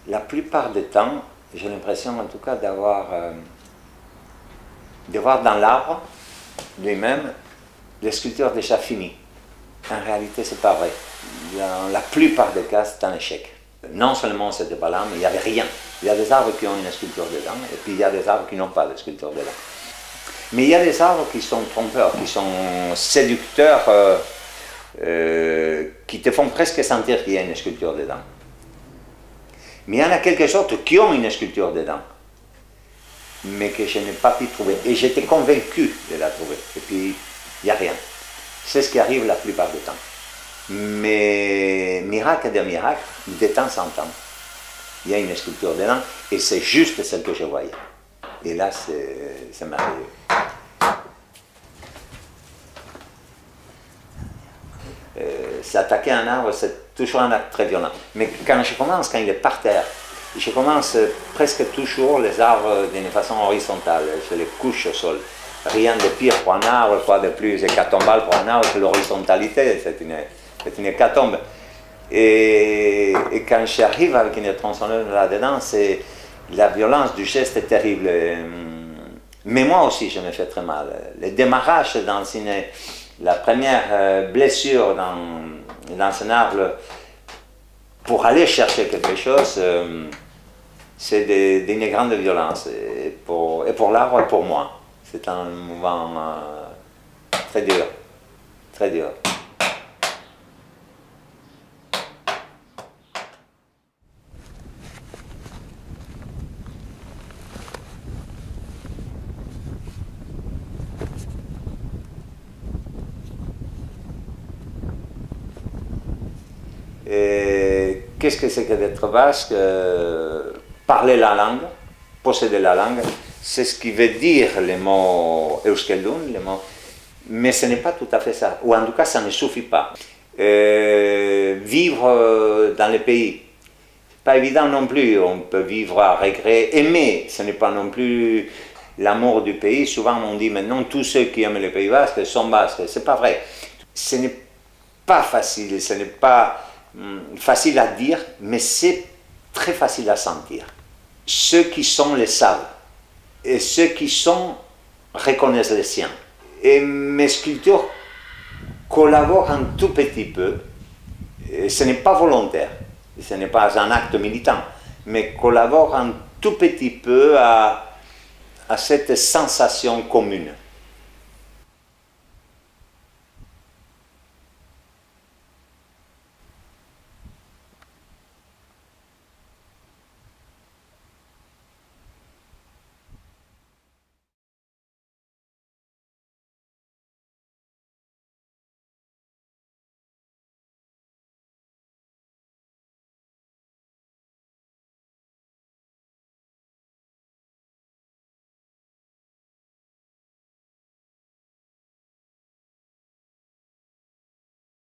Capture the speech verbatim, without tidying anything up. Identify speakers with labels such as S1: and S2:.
S1: La plupart du temps, j'ai l'impression en tout cas d'avoir euh, de voir dans l'arbre lui-même les sculptures déjà finies. En réalité, c'est pas vrai. Dans la plupart des cas, c'est un échec. Non seulement c'était pas là, mais il n'y avait rien. Il y a des arbres qui ont une sculpture dedans, et puis il y a des arbres qui n'ont pas de sculpture dedans. Mais il y a des arbres qui sont trompeurs, qui sont séducteurs, euh, euh, qui te font presque sentir qu'il y a une sculpture dedans. Mais il y en a quelques autres qui ont une sculpture dedans, mais que je n'ai pas pu trouver. Et j'étais convaincu de la trouver. Et puis, il n'y a rien. C'est ce qui arrive la plupart du temps. Mais, miracle de miracle, de temps en temps, il y a une sculpture dedans, et c'est juste celle que je voyais. Et là, c'est merveilleux. Euh, S'attaquer à un arbre, c'est toujours un acte très violent. Mais quand je commence, quand il est par terre, je commence presque toujours les arbres d'une façon horizontale. Je les couche au sol. Rien de pire pour un arbre, quoi de plus hécatombal pour un arbre que l'horizontalité. C'est une, une hécatombe. Et, et quand j'arrive avec une tronçonneuse là-dedans, c'est la violence du geste est terrible. Mais moi aussi, je me fais très mal. Le démarrage dans une, la première blessure dans, dans un arbre, pour aller chercher quelque chose, euh, c'est d'une grande violence, et pour, et pour l'arbre et pour moi. C'est un mouvement euh, très dur, très dur. Qu'est-ce que c'est que d'être basque? euh, Parler la langue, posséder la langue, c'est ce qui veut dire le mot Euskaldun, le mot, mais ce n'est pas tout à fait ça, ou en tout cas ça ne suffit pas. Euh, vivre dans le pays, pas évident non plus, on peut vivre à regret, aimer, ce n'est pas non plus l'amour du pays. Souvent on dit maintenant tous ceux qui aiment le Pays Basque sont basques, c'est pas vrai. Ce n'est pas facile, ce n'est pas facile à dire, mais c'est très facile à sentir. Ceux qui sont le savent, et ceux qui sont reconnaissent les siens. Et mes sculptures collaborent un tout petit peu, et ce n'est pas volontaire, ce n'est pas un acte militant, mais collaborent un tout petit peu à, à cette sensation commune.